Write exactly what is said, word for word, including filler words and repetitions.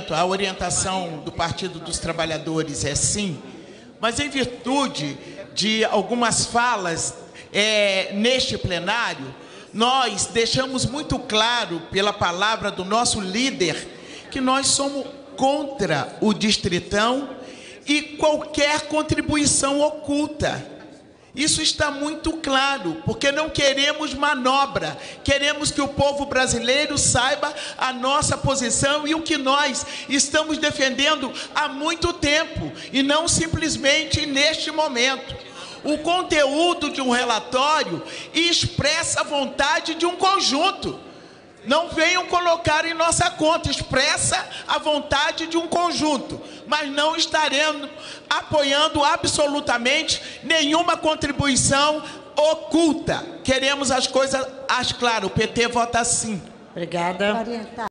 momento, a orientação do Partido dos Trabalhadores é sim, mas em virtude de algumas falas é, neste plenário, nós deixamos muito claro, pela palavra do nosso líder, que nós somos contra o distritão e qualquer contribuição oculta. Isso está muito claro, porque não queremos manobra, queremos que o povo brasileiro saiba a nossa posição e o que nós estamos defendendo há muito tempo, e não simplesmente neste momento. O conteúdo de um relatório expressa a vontade de um conjunto. Não venham colocar em nossa conta, expressa a vontade de um conjunto, mas não estaremos apoiando absolutamente nenhuma contribuição oculta. Queremos as coisas as claras, o P T vota sim. Obrigada.